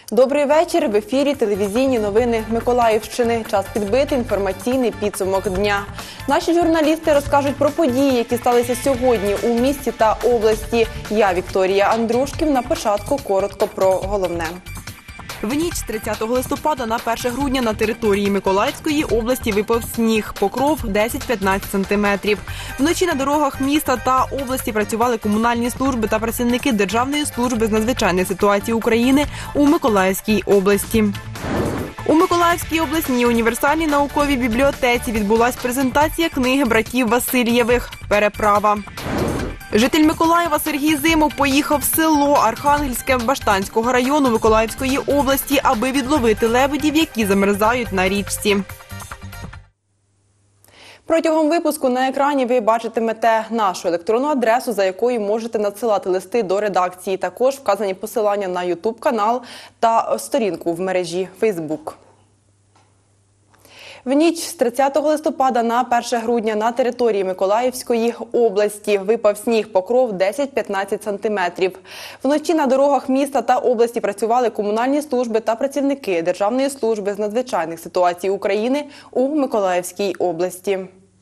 Добрий вечір. В ефірі телевізійні новини Миколаївщини. Час підбити інформаційний підсумок дня. Наші журналісти розкажуть про події, які сталися сьогодні у місті та області. Я, Вікторія Андрушків, на початку коротко про головне. В ніч з 30 листопада на 1 грудня на території Миколаївської області випав сніг. Покров 10-15 сантиметрів. Вночі на дорогах міста та області працювали комунальні служби та працівники Державної служби з надзвичайних ситуацій України у Миколаївській області. У Миколаївській обласній універсальній науковій бібліотеці відбулась презентація книги братів Васильєвих «Переправа». Житель Миколаєва Сергій Зимов поїхав в село Архангельське Баштанського району Миколаївської області, аби відловити лебедів, які замерзають на річці. Протягом випуску на екрані ви бачитимете нашу електронну адресу, за якою можете надсилати листи до редакції. Також вказані посилання на YouTube-канал та сторінку в мережі Facebook. В ніч з 30 листопада на 1 грудня на території Миколаївської області випав сніг, покров 10-15 сантиметрів. Вночі на дорогах міста та області працювали комунальні служби та працівники Державної служби з надзвичайних ситуацій України у Миколаївській області.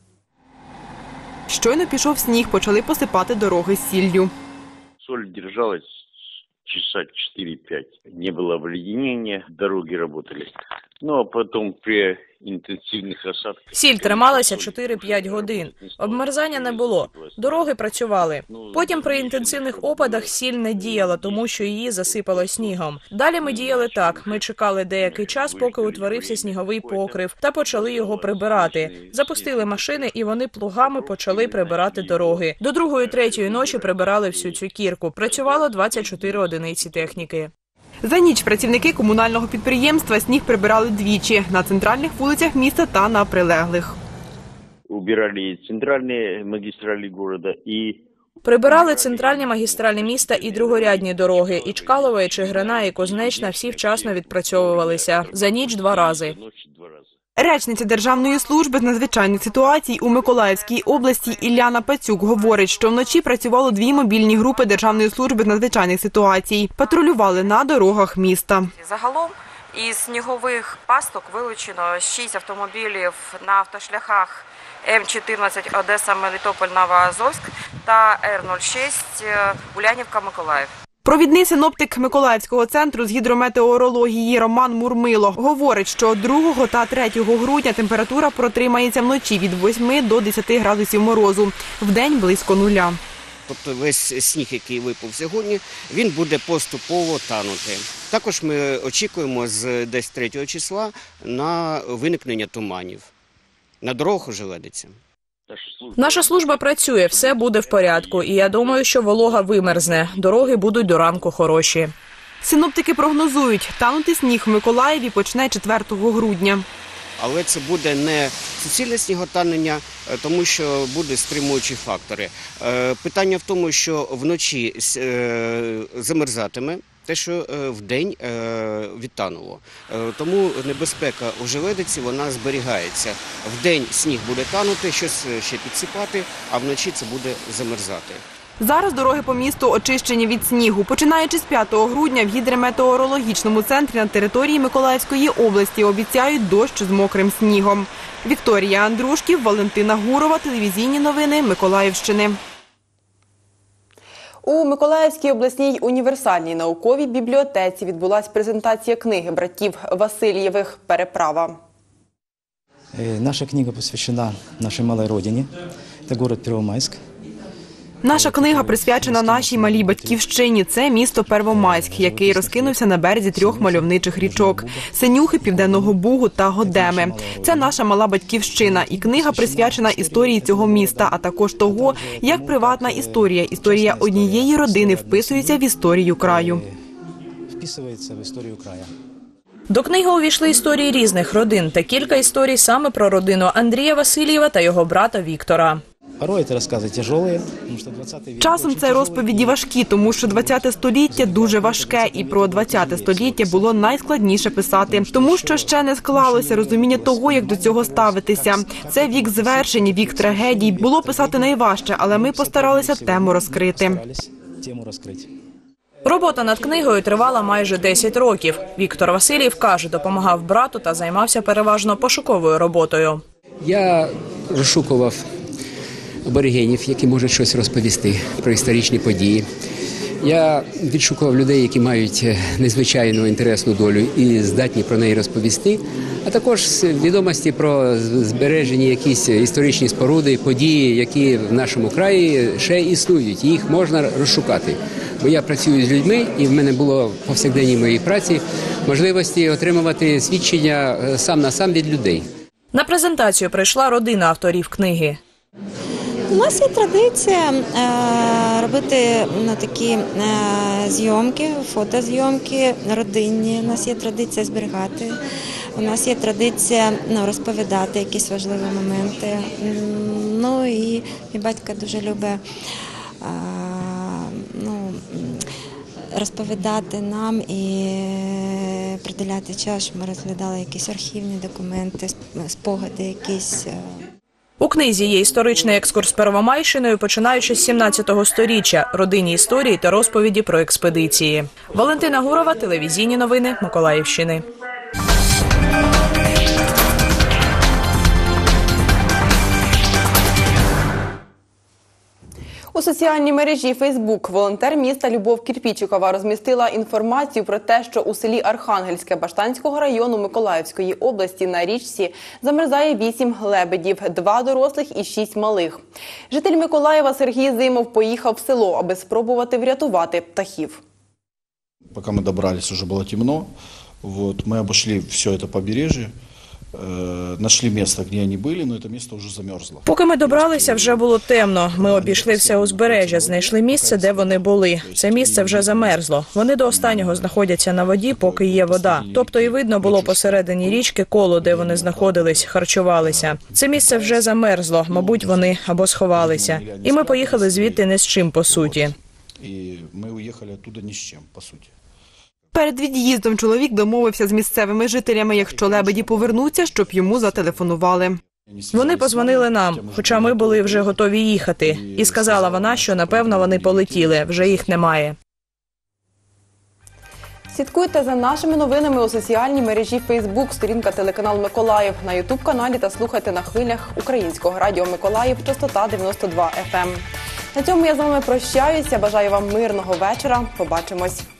Щойно пішов сніг, почали посипати дороги сіллю. Соль держалась часа 4-5. Не было обледенения, дороги работали. Ну, а потом при інтенсивних осадках... Сіль трималася 4-5 годин. Обмерзання не було. Дороги працювали. Потім при інтенсивних опадах сіль не діяла, тому що її засипало снігом. Далі ми діяли так. Ми чекали деякий час, поки утворився сніговий покрив, та почали його прибирати. Запустили машини, і вони плугами почали прибирати дороги. До 2-3 ночі прибирали всю цю кірку. Працювало 24 одиниці техніки. За ніч працівники комунального підприємства сніг прибирали двічі – на центральних вулицях міста та на прилеглих. Убирали центральні магістралі міста і... Прибирали центральні магістралі міста і другорядні дороги. І Чкалова, і Чигирина, і Кузнечна всі вчасно відпрацьовувалися. За ніч 2 рази. Речниця Державної служби з надзвичайних ситуацій у Миколаївській області Ілляна Пацюк говорить, що вночі працювало 2 мобільні групи Державної служби з надзвичайних ситуацій. Патрулювали на дорогах міста. Загалом із снігових пасток вилучено 6 автомобілів на автошляхах М14 Одеса-Мелітополь-Новоазовськ та Р06 Улянівка-Миколаїв. Провідний синоптик Миколаївського центру з гідрометеорології Роман Мурмило говорить, що 2 та 3 грудня температура протримається вночі від 8 до 10 градусів морозу, вдень близько 0. Тобто весь сніг, який випав сьогодні, він буде поступово танути. Також ми очікуємо з десь 3 числа на виникнення туманів. На дорогах ожеледиться. Наша служба працює, все буде в порядку. І я думаю, що волога вимерзне. Дороги будуть до ранку хороші. Синоптики прогнозують, танути сніг в Миколаєві почне 4 грудня. Але це буде не суцільне сніготанення, тому що будуть стримуючі фактори. Питання в тому, що вночі замерзатиме те, що вдень відтануло. Тому небезпека ожеледиці, вона зберігається. Вдень сніг буде танути, щось ще підсипати, а вночі це буде замерзати. Зараз дороги по місту очищені від снігу. Починаючи з 5 грудня в гідрометеорологічному центрі на території Миколаївської області обіцяють дощ з мокрим снігом. Вікторія Андрушків, Валентина Гурова, телевізійні новини Миколаївщини. У Миколаївській обласній універсальній науковій бібліотеці відбулась презентація книги братів Васильєвих «Переправа». Наша книга посвящена нашей малой родине. Это город Первомайск. Наша книга присвячена нашій малій батьківщині. Це місто Первомайськ, який розкинувся на березі 3 мальовничих річок – Синюхи, Південного Бугу та Годеми. Це наша мала батьківщина. І книга присвячена історії цього міста, а також того, як приватна історія однієї родини вписується в історію краю. До книги увійшли історії різних родин та кілька історій саме про родину Андрія Васильєва та його брата Віктора. Часом це розповіді важкі, тому що 20 століття дуже важке, і про 20 століття було найскладніше писати, тому що ще не склалося розуміння того, як до цього ставитися. Це вік звершень, вік трагедій. Було писати найважче, але ми постаралися тему розкрити. Робота над книгою тривала майже 10 років. Віктор Васильєв каже, допомагав брату та займався переважно пошуковою роботою. Я розшукував аборигенів, які можуть щось розповісти про історичні події. Я відшукував людей, які мають незвичайну інтересну долю і здатні про неї розповісти, а також відомості про збережені якісь історичні споруди, події, які в нашому краї ще існують, і їх можна розшукати. Бо я працюю з людьми, і в мене було в повсякденній моїй праці можливості отримувати свідчення сам на сам від людей. На презентацію прийшла родина авторів книги. У нас є традиція робити такі зйомки, фотозйомки родинні. У нас є традиція зберігати. У нас є традиція розповідати якісь важливі моменти. Ну і мій батько дуже любить розповідати нам і приділяти час, щоб ми розглядали якісь архівні документи, спогади якісь. У книзі є історичний екскурс Первомайщиною, починаючи з 17-го сторіччя, родинні історії та розповіді про експедиції. Валентина Гурова, телевізійні новини Миколаївщини. У соціальній мережі Facebook волонтер міста Любов Кірпічикова розмістила інформацію про те, що у селі Архангельське Баштанського району Миколаївської області на річці замерзає 8 лебедів, 2 дорослих і 6 малих. Житель Миколаєва Сергій Зимов поїхав в село, аби спробувати врятувати птахів. Пока мы добрались, уже было темно. Мы обошли все это побережье. Нашли місце, де вони були, але це місце вже замерзло. Поки ми добралися, вже було темно. Ми обійшли все узбережжя, знайшли місце, де вони були. Це місце вже замерзло. Вони до останнього знаходяться на воді, поки є вода. Тобто і видно було посередині річки коло, де вони знаходились, харчувалися. Це місце вже замерзло, мабуть, вони або сховалися. І ми поїхали звідти не з чим, по суті. І ми уїхали оттуда ні з чим, по суті. Перед від'їздом чоловік домовився з місцевими жителями, якщо лебеді повернуться, щоб йому зателефонували. Вони позвонили нам, хоча ми були вже готові їхати. І сказала вона, що, напевно, вони полетіли, вже їх немає. Слідкуйте за нашими новинами у соціальній мережі Facebook, сторінка телеканал Миколаїв, на YouTube-каналі та слухайте на хвилях Українського радіо Миколаїв, частота 92 FM. На цьому я з вами прощаюся, бажаю вам мирного вечора, побачимось.